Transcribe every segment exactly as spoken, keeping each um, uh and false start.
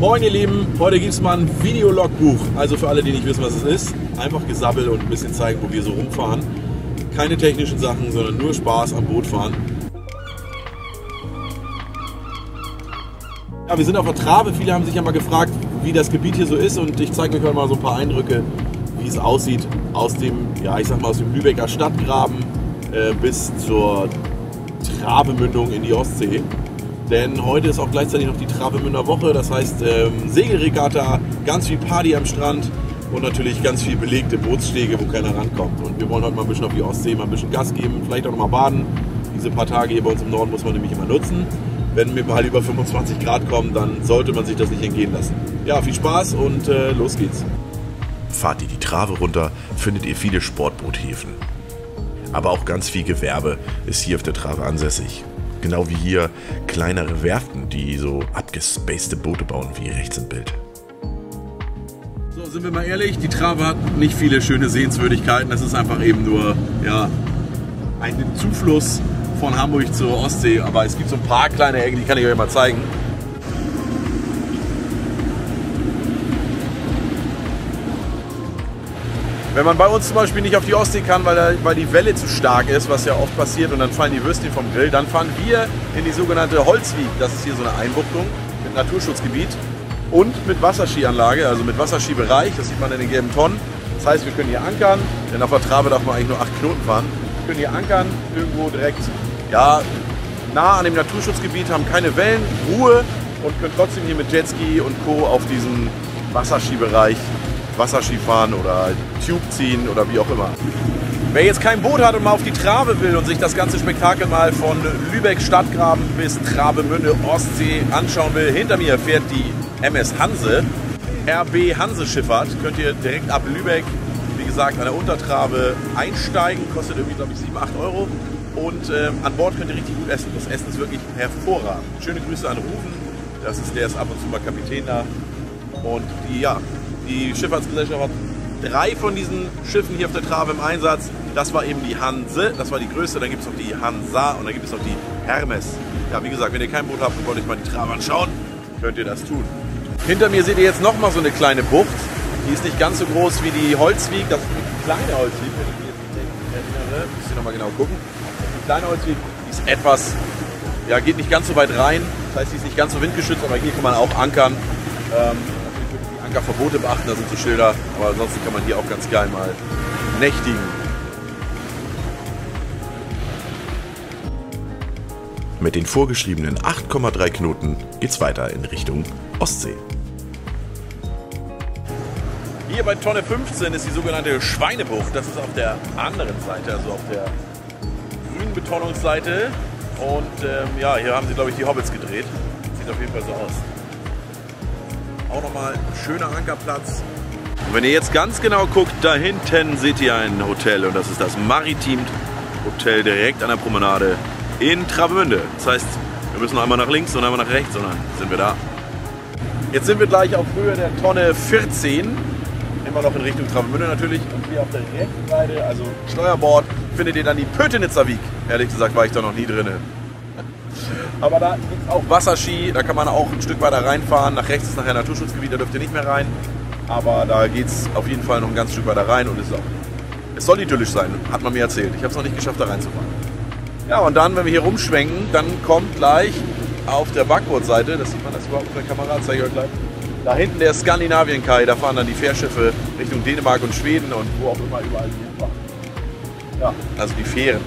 Moin ihr Lieben, heute gibt es mal ein Videologbuch. Also für alle, die nicht wissen, was es ist, einfach gesabbelt und ein bisschen zeigen, wo wir so rumfahren. Keine technischen Sachen, sondern nur Spaß am Boot fahren. Ja, wir sind auf der Trave. Viele haben sich ja mal gefragt, wie das Gebiet hier so ist, und ich zeige euch heute mal so ein paar Eindrücke, wie es aussieht aus dem, ja ich sag mal aus dem Lübecker Stadtgraben äh, bis zur Travemündung in die Ostsee. Denn heute ist auch gleichzeitig noch die Travemünder Woche, das heißt ähm, Segelregatta, ganz viel Party am Strand und natürlich ganz viel belegte Bootsstege, wo keiner rankommt. Und wir wollen heute mal ein bisschen auf die Ostsee, mal ein bisschen Gas geben, vielleicht auch noch mal baden. Diese paar Tage hier bei uns im Norden muss man nämlich immer nutzen. Wenn wir mal über fünfundzwanzig Grad kommen, dann sollte man sich das nicht entgehen lassen. Ja, viel Spaß und äh, los geht's. Fahrt ihr die Trave runter, findet ihr viele Sportboothäfen. Aber auch ganz viel Gewerbe ist hier auf der Trave ansässig. Genau wie hier kleinere Werften, die so abgespacede Boote bauen, wie rechts im Bild. So, sind wir mal ehrlich, die Trave hat nicht viele schöne Sehenswürdigkeiten. Das ist einfach eben nur ja, ein Zufluss von Hamburg zur Ostsee. Aber es gibt so ein paar kleine Ecken, die kann ich euch mal zeigen. Wenn man bei uns zum Beispiel nicht auf die Ostsee kann, weil, da, weil die Welle zu stark ist, was ja oft passiert, und dann fallen die Würstchen vom Grill, dann fahren wir in die sogenannte Holzwiek. Das ist hier so eine Einbuchtung mit Naturschutzgebiet und mit Wasserskianlage, also mit Wasserskibereich. Das sieht man in den gelben Tonnen. Das heißt, wir können hier ankern, denn auf der Trave darf man eigentlich nur acht Knoten fahren. Wir können hier ankern, irgendwo direkt ja, nah an dem Naturschutzgebiet, haben keine Wellen, Ruhe und können trotzdem hier mit Jetski und Co. auf diesen Wasserskibereich Wasserski fahren oder Tube ziehen oder wie auch immer. Wer jetzt kein Boot hat und mal auf die Trave will und sich das ganze Spektakel mal von Lübeck Stadtgraben bis Travemünde Ostsee anschauen will, hinter mir fährt die M S Hanse. R B Hanse Schifffahrt. Könnt ihr direkt ab Lübeck, wie gesagt, an der Untertrave einsteigen. Kostet irgendwie, glaube ich, sieben, acht Euro. Und ähm, an Bord könnt ihr richtig gut essen. Das Essen ist wirklich hervorragend. Schöne Grüße an Rufen. Das ist, der ist ab und zu mal Kapitän da. Und die, ja, die Schifffahrtsgesellschaft hat drei von diesen Schiffen hier auf der Trave im Einsatz. Das war eben die Hanse, das war die größte. Dann gibt es noch die Hansa und dann gibt es noch die Hermes. Ja, wie gesagt, wenn ihr kein Boot habt und wollt euch mal die Trave anschauen, könnt ihr das tun. Hinter mir seht ihr jetzt noch mal so eine kleine Bucht. Die ist nicht ganz so groß wie die Holzwiek. Das ist eine kleine Holzwiek, wenn ich mich jetzt nicht erinnere. Müsst ihr noch mal genau gucken. Die kleine Holzwiek ist etwas, ja, geht nicht ganz so weit rein. Das heißt, sie ist nicht ganz so windgeschützt, aber hier kann man auch ankern. Ähm, Verbote beachten, da sind so Schilder, aber ansonsten kann man hier auch ganz geil mal nächtigen. Mit den vorgeschriebenen acht Komma drei Knoten geht's weiter in Richtung Ostsee. Hier bei Tonne fünfzehn ist die sogenannte Schweinebucht. Das ist auf der anderen Seite, also auf der grünen Betonungsseite. Und ähm, ja, hier haben sie, glaube ich, die Hobbits gedreht. Sieht auf jeden Fall so aus. Auch nochmal ein schöner Ankerplatz. Und wenn ihr jetzt ganz genau guckt, da hinten seht ihr ein Hotel, und das ist das Maritim Hotel direkt an der Promenade in Travemünde. Das heißt, wir müssen einmal nach links und einmal nach rechts, und dann sind wir da. Jetzt sind wir gleich auf Höhe der Tonne vierzehn, immer noch in Richtung Travemünde natürlich, und hier auf der rechten Seite, also Steuerbord, findet ihr dann die Pötenitzer Wiek. Ehrlich gesagt war ich da noch nie drin. Aber da gibt es auch Wasserski, da kann man auch ein Stück weiter reinfahren. Nach rechts ist nachher Naturschutzgebiet, da dürft ihr nicht mehr rein. Aber da geht es auf jeden Fall noch ein ganz Stück weiter rein, und es, ist auch, es soll idyllisch sein, hat man mir erzählt. Ich habe es noch nicht geschafft, da reinzufahren. Ja, und dann, wenn wir hier rumschwenken, dann kommt gleich auf der Backbordseite, das sieht man das überhaupt auf der Kamera, zeige ich euch gleich, da hinten der Skandinavien-Kai, da fahren dann die Fährschiffe Richtung Dänemark und Schweden und wo auch immer überall hinfahren. Ja, also die Fähren.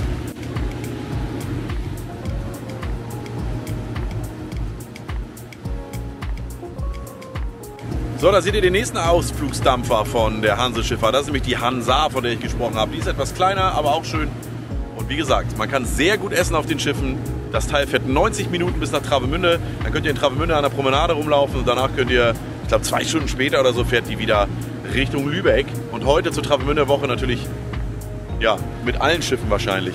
So, da seht ihr den nächsten Ausflugsdampfer von der Hanse Schifffahrt. Das ist nämlich die Hansa, von der ich gesprochen habe. Die ist etwas kleiner, aber auch schön. Und wie gesagt, man kann sehr gut essen auf den Schiffen. Das Teil fährt neunzig Minuten bis nach Travemünde. Dann könnt ihr in Travemünde an der Promenade rumlaufen, und danach könnt ihr, ich glaube zwei Stunden später oder so, fährt die wieder Richtung Lübeck. Und heute zur Travemünde Woche natürlich, ja, mit allen Schiffen wahrscheinlich.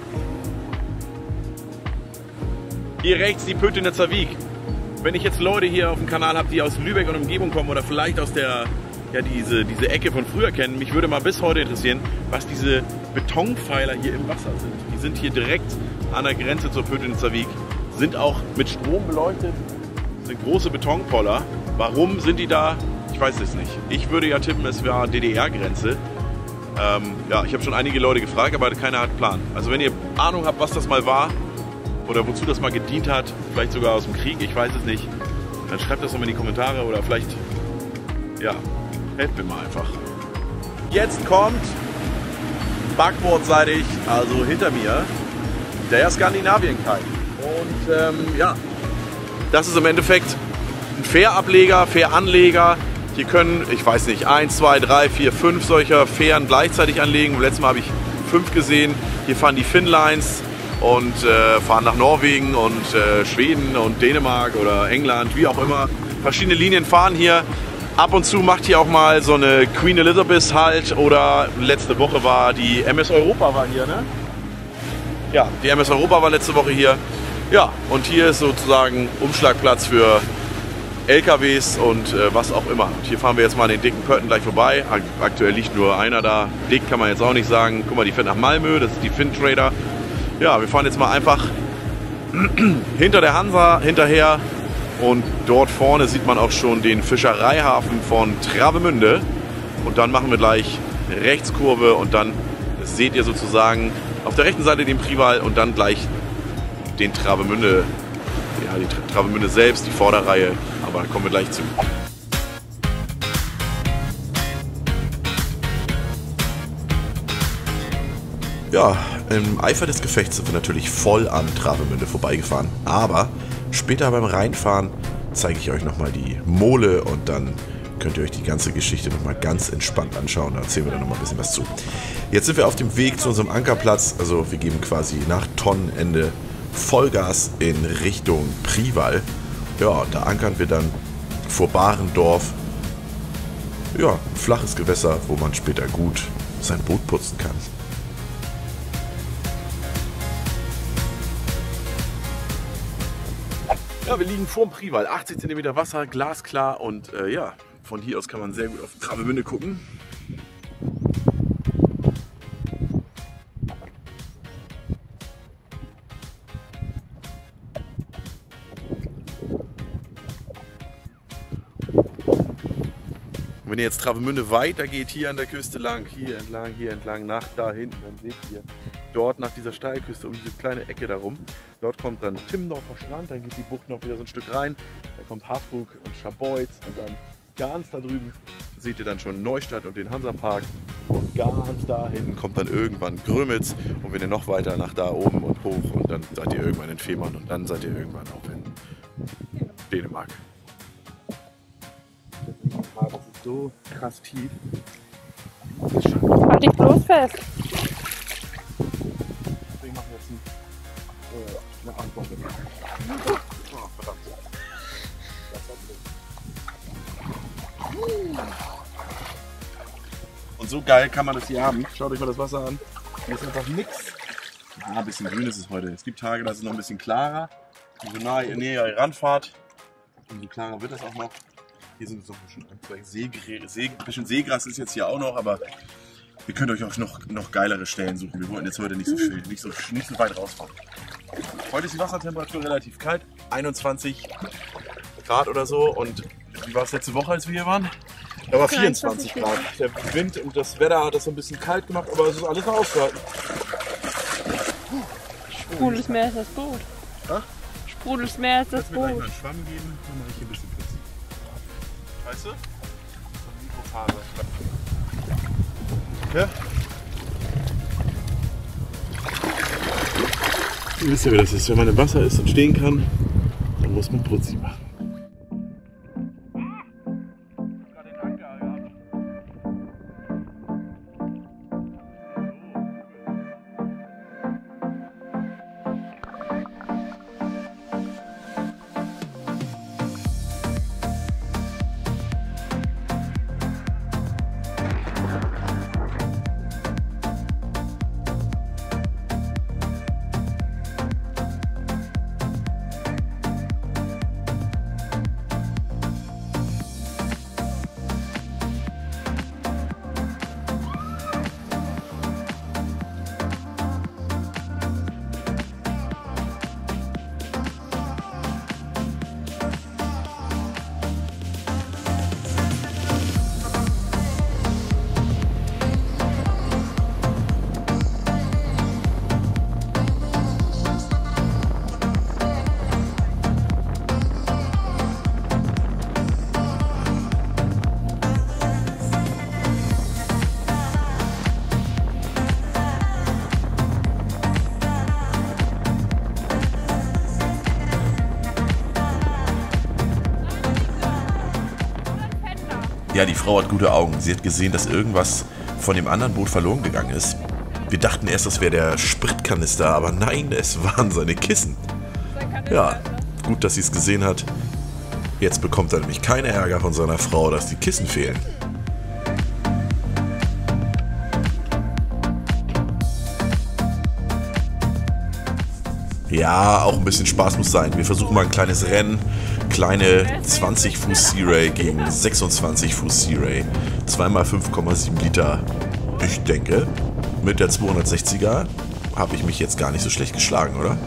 Hier rechts die Pötenitzer Wiek. Wenn ich jetzt Leute hier auf dem Kanal habe, die aus Lübeck und Umgebung kommen oder vielleicht aus der, ja, diese, diese Ecke von früher kennen, mich würde mal bis heute interessieren, was diese Betonpfeiler hier im Wasser sind. Die sind hier direkt an der Grenze zur Pötenitzer Wiek, sind auch mit Strom beleuchtet. sind große Betonpoller. Warum sind die da? Ich weiß es nicht. Ich würde ja tippen, es war D D R-Grenze. Ähm, ja, ich habe schon einige Leute gefragt, aber keiner hat Plan. Also wenn ihr Ahnung habt, was das mal war oder wozu das mal gedient hat, vielleicht sogar aus dem Krieg, ich weiß es nicht, dann schreibt das doch mal in die Kommentare oder vielleicht, ja, helft mir mal einfach. Jetzt kommt backbordseitig, also hinter mir, der Skandinavien-Kite. Und ähm, ja, das ist im Endeffekt ein Fährableger, Fähranleger. Hier können, ich weiß nicht, eins, zwei, drei, vier, fünf solcher Fähren gleichzeitig anlegen. Letztes Mal habe ich fünf gesehen. Hier fahren die Finnlines und äh, fahren nach Norwegen und äh, Schweden und Dänemark oder England, wie auch immer. Verschiedene Linien fahren hier. Ab und zu macht hier auch mal so eine Queen Elizabeth halt, oder letzte Woche war die M S Europa war hier, ne? Ja, die M S Europa war letzte Woche hier. Ja, und hier ist sozusagen Umschlagplatz für L K Ws und äh, was auch immer. Und hier fahren wir jetzt mal an den dicken Pötten gleich vorbei. Aktuell liegt nur einer da. Dick kann man jetzt auch nicht sagen. Guck mal, die fährt nach Malmö, das ist die Finn Trader. Ja, wir fahren jetzt mal einfach hinter der Hansa hinterher. Und dort vorne sieht man auch schon den Fischereihafen von Travemünde. Und dann machen wir gleich eine Rechtskurve und dann seht ihr sozusagen auf der rechten Seite den Prival und dann gleich den Travemünde, ja, die Travemünde selbst, die Vorderreihe. Aber da kommen wir gleich zu. Ja, im Eifer des Gefechts sind wir natürlich voll an Travemünde vorbeigefahren. Aber später beim Reinfahren zeige ich euch nochmal die Mole und dann könnt ihr euch die ganze Geschichte nochmal ganz entspannt anschauen. Da erzählen wir dann nochmal ein bisschen was zu. Jetzt sind wir auf dem Weg zu unserem Ankerplatz. Also wir geben quasi nach Tonnenende Vollgas in Richtung Prival. Ja, da ankern wir dann vor Barendorf. Ja, ein flaches Gewässer, wo man später gut sein Boot putzen kann. Ja, wir liegen vorm Prival, achtzig Zentimeter Wasser, glasklar und äh, ja, von hier aus kann man sehr gut auf Travemünde gucken. Und wenn ihr jetzt Travemünde weitergeht, hier an der Küste lang, hier entlang, hier entlang, nach da hinten, dann seht ihr dort nach dieser Steilküste um diese kleine Ecke darum. Dort kommt dann Timmendorfer Strand, dann geht die Bucht noch wieder so ein Stück rein. Da kommt Hafburg und Scharbeutz und dann ganz da drüben seht ihr dann schon Neustadt und den Hansapark. Und ganz da hinten kommt dann irgendwann Grömitz und wenn ihr noch weiter nach da oben und hoch und dann seid ihr irgendwann in Fehmarn und dann seid ihr irgendwann auch in Dänemark. Das ist so krass tief. Halt dich bloß fest. Wir machen jetzt ein, äh, eine Antwort. Oh, verdammt. Und so geil kann man das hier haben. Schaut euch mal das Wasser an. Hier ist einfach nichts. Ah, ein bisschen grün ist es heute. Es gibt Tage, da ist es noch ein bisschen klarer. Umso nahe, näher ihr ranfahrt, umso klarer wird das auch noch. Hier sind so ein bisschen, See, See, ein bisschen Seegras ist jetzt hier auch noch, aber ihr könnt euch auch noch, noch geilere Stellen suchen. Wir wollten jetzt heute nicht so viel, nicht so, nicht so weit rausfahren. Heute ist die Wassertemperatur relativ kalt, einundzwanzig Grad oder so. Und wie war es letzte Woche, als wir hier waren? Da war vierundzwanzig Grad. Der Wind und das Wetter hat das so ein bisschen kalt gemacht, aber es ist alles ausgehalten. Sprudels mehr als das Boot. Ha? Sprudels mehr als das Boot. Kannst du mir gleich mal Boot. einen Schwamm geben? Dann mache ich hier ein bisschen Platz. Weißt du? So eine Mikrofaser. Ja? Ihr wisst ja, wie das ist. Wenn man im Wasser ist und stehen kann, dann muss man Brutzi machen. Ja, die Frau hat gute Augen. Sie hat gesehen, dass irgendwas von dem anderen Boot verloren gegangen ist. Wir dachten erst, das wäre der Spritkanister, aber nein, es waren seine Kissen. Ja, gut, dass sie es gesehen hat. Jetzt bekommt er nämlich keinen Ärger von seiner Frau, dass die Kissen fehlen. Ja, auch ein bisschen Spaß muss sein. Wir versuchen mal ein kleines Rennen. Kleine zwanzig Fuß Sea Ray gegen sechsundzwanzig Fuß Sea Ray. zwei mal fünf Komma sieben Liter. Ich denke, mit der zweihundertsechziger habe ich mich jetzt gar nicht so schlecht geschlagen, oder?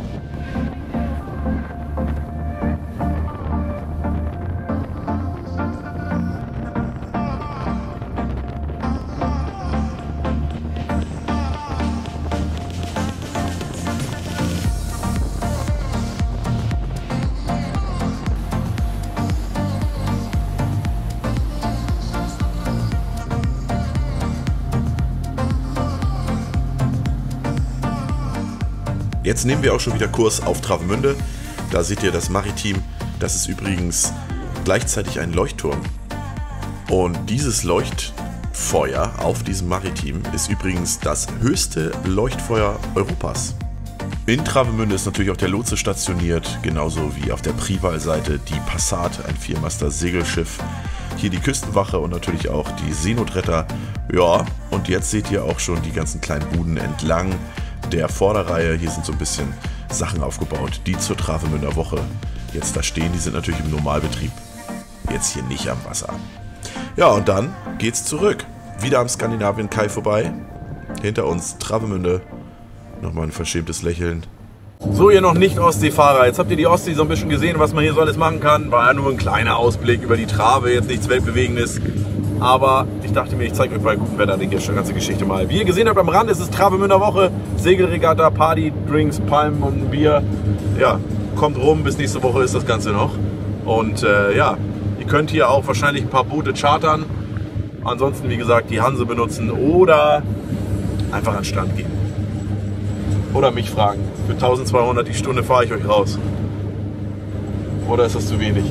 Jetzt nehmen wir auch schon wieder Kurs auf Travemünde. Da seht ihr das Maritim. Das ist übrigens gleichzeitig ein Leuchtturm. Und dieses Leuchtfeuer auf diesem Maritim ist übrigens das höchste Leuchtfeuer Europas. In Travemünde ist natürlich auch der Lotse stationiert, genauso wie auf der Prival-Seite die Passat, ein Viermaster-Segelschiff. Hier die Küstenwache und natürlich auch die Seenotretter. Ja, und jetzt seht ihr auch schon die ganzen kleinen Buden entlang der Vorderreihe. Hier sind so ein bisschen Sachen aufgebaut, die zur Travemünder Woche jetzt da stehen. Die sind natürlich im Normalbetrieb. Jetzt hier nicht am Wasser. Ja, und dann geht's zurück. Wieder am Skandinavien Kai vorbei. Hinter uns Travemünde. Nochmal ein verschämtes Lächeln. So, ihr noch nicht Ostseefahrer. Jetzt habt ihr die Ostsee so ein bisschen gesehen, was man hier so alles machen kann. War ja nur ein kleiner Ausblick über die Trave, jetzt nichts Weltbewegendes. Aber ich dachte mir, ich zeige euch bei gutem Wetter die ganze Geschichte mal. Wie ihr gesehen habt am Rand, ist es Travemünder Woche. Segelregatta, Party, Drinks, Palmen und ein Bier. Ja, kommt rum, bis nächste Woche ist das Ganze noch. Und äh, ja, ihr könnt hier auch wahrscheinlich ein paar Boote chartern. Ansonsten, wie gesagt, die Hanse benutzen oder einfach an den Strand gehen. Oder mich fragen. Für eintausendzweihundert die Stunde fahre ich euch raus. Oder ist das zu wenig?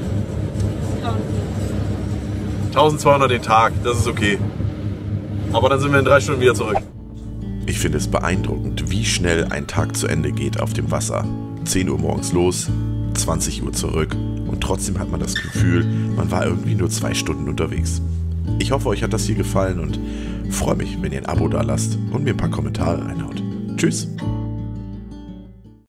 eintausendzweihundert den Tag, das ist okay. Aber dann sind wir in drei Stunden wieder zurück. Ich finde es beeindruckend, wie schnell ein Tag zu Ende geht auf dem Wasser. zehn Uhr morgens los, zwanzig Uhr zurück und trotzdem hat man das Gefühl, man war irgendwie nur zwei Stunden unterwegs. Ich hoffe, euch hat das hier gefallen und freue mich, wenn ihr ein Abo da lasst und mir ein paar Kommentare reinhaut. Tschüss!